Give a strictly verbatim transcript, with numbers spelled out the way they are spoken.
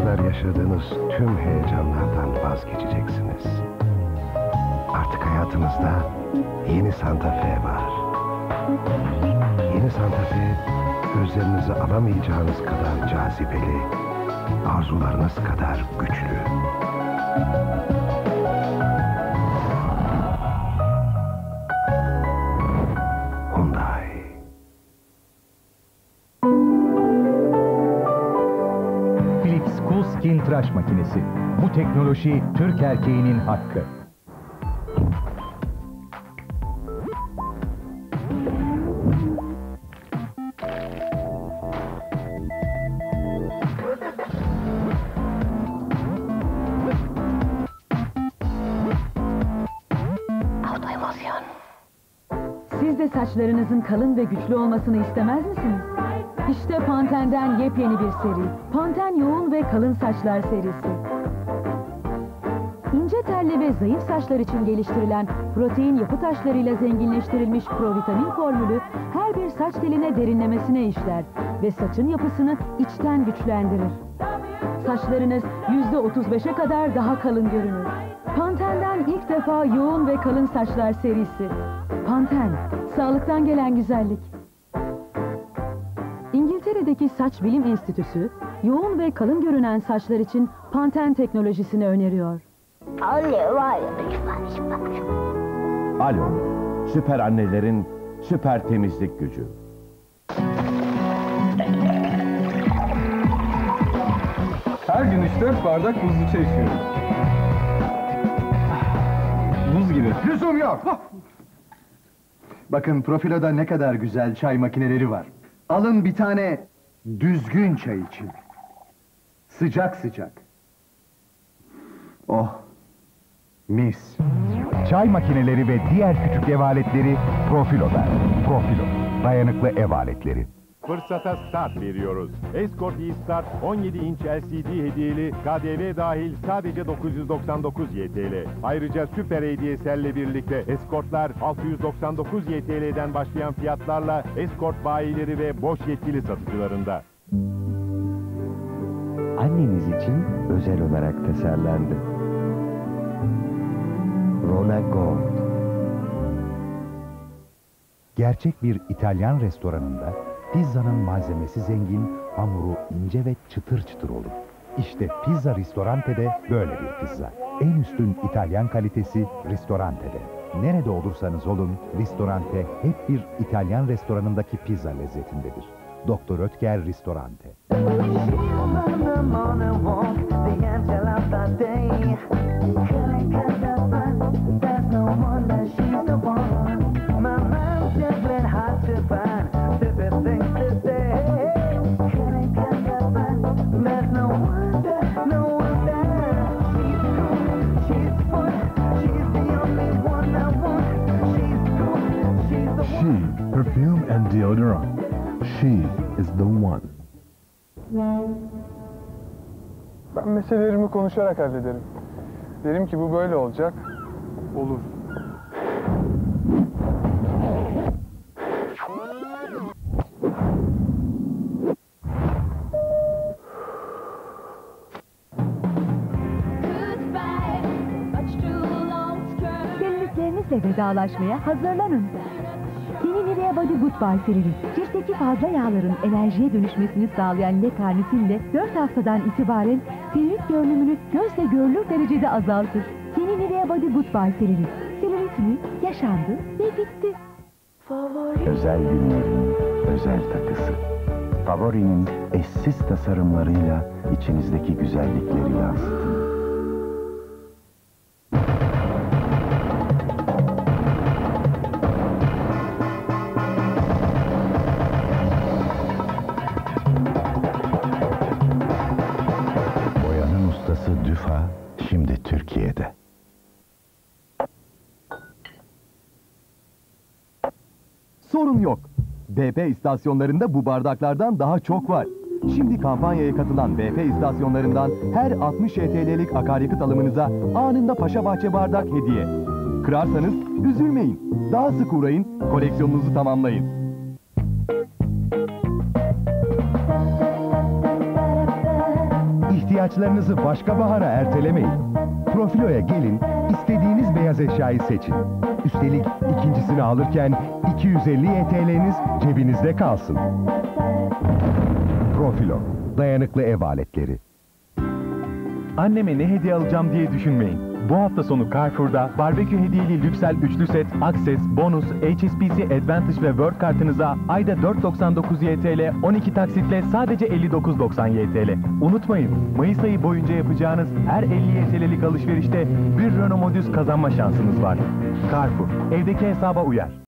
kadar yaşadığınız tüm heyecanlardan vazgeçeceksiniz. Artık hayatınızda yeni Santa Fe var. Yeni Santa Fe, gözlerinizi alamayacağınız kadar cazibeli, arzularınız kadar güçlü. Hyundai. Philips Coolskin tıraş makinesi. Bu teknoloji Türk erkeğinin hakkı. Siz de saçlarınızın kalın ve güçlü olmasını istemez misiniz? İşte Pantene'den yepyeni bir seri. Pantene Yoğun ve Kalın Saçlar serisi. İnce telli ve zayıf saçlar için geliştirilen protein yapı taşlarıyla zenginleştirilmiş provitamin formülü her bir saç teline derinlemesine işler ve saçın yapısını içten güçlendirir. Saçlarınız yüzde otuz beşe kadar daha kalın görünür. Pantene'den ilk defa Yoğun ve Kalın Saçlar serisi. Pantene, sağlıktan gelen güzellik. İngiltere'deki Saç Bilim Enstitüsü, yoğun ve kalın görünen saçlar için Pantene teknolojisini öneriyor. Alo, süper annelerin süper temizlik gücü. Her gün üç dört bardak buzlu çay içiyorum. Buz gibi. Lüzum yok! Bakın Profilo'da ne kadar güzel çay makineleri var. Alın bir tane düzgün çay için. Sıcak sıcak. Oh! Mis! Çay makineleri ve diğer küçük ev aletleri Profilo'da. Profilo, dayanıklı ev aletleri. Fırsata start veriyoruz. Escort E-Start on yedi inç L C D hediyeli, K D V dahil sadece dokuz yüz doksan dokuz Y T L. Ayrıca süper hediyeselle birlikte Escort'lar altı yüz doksan dokuz Y T L'den başlayan fiyatlarla Escort bayileri ve boş yetkili satıcılarında. Anneniz için özel olarak tasarlandı. Rona Gold. Gerçek bir İtalyan restoranında pizzanın malzemesi zengin, hamuru ince ve çıtır çıtır olur. İşte Pizza Ristorante'de böyle bir pizza. En üstün İtalyan kalitesi Ristorante'de. Nerede olursanız olun, Ristorante hep bir İtalyan restoranındaki pizza lezzetindedir. Doktor Ötker Ristorante. She, perfume and deodorant. She is the one. Ben meselelerimi konuşarak hallederim. Derim ki bu böyle olacak. Olur. Gelinliklerinizle vedalaşmaya hazırlanın. Yeni Nivea Body Goodbye Free. Ciltteki fazla yağların enerjiye dönüşmesini sağlayan L-karnitille dört haftadan itibaren selülit görünümünü gözle görülür derecede azaltır. Yeni Nivea Body Goodbye Free. Selülit mi? Yaşandı ve bitti. Özel günlerin özel takısı. Favori'nin eşsiz tasarımlarıyla içinizdeki güzellikleri yansıtın. Boyanın ustası Düfa şimdi Türkiye'de. Sorun yok. B P istasyonlarında bu bardaklardan daha çok var. Şimdi kampanyaya katılan B P istasyonlarından her altmış Y T L'lik akaryakıt alımınıza anında Paşabahçe bardak hediye. Kırarsanız üzülmeyin. Daha sık uğrayın, koleksiyonunuzu tamamlayın. İhtiyaç İhtiyaçlarınızı başka bahara ertelemeyin. Profilo'ya gelin, istediğiniz beyaz eşyayı seçin. Üstelik ikincisini alırken iki yüz elli Y T L'niz cebinizde kalsın. Profilo, dayanıklı ev aletleri. Anneme ne hediye alacağım diye düşünmeyin. Bu hafta sonu Carrefour'da barbekü hediyeli Lüksel üçlü set, Access, Bonus, H S B C Advantage ve World kartınıza ayda dört doksan dokuz Y T L, on iki taksitle sadece elli dokuz doksan Y T L. Unutmayın, Mayıs ayı boyunca yapacağınız her elli Y T L'lik alışverişte bir Renault Modus kazanma şansınız var. Carrefour, evdeki hesaba uyar.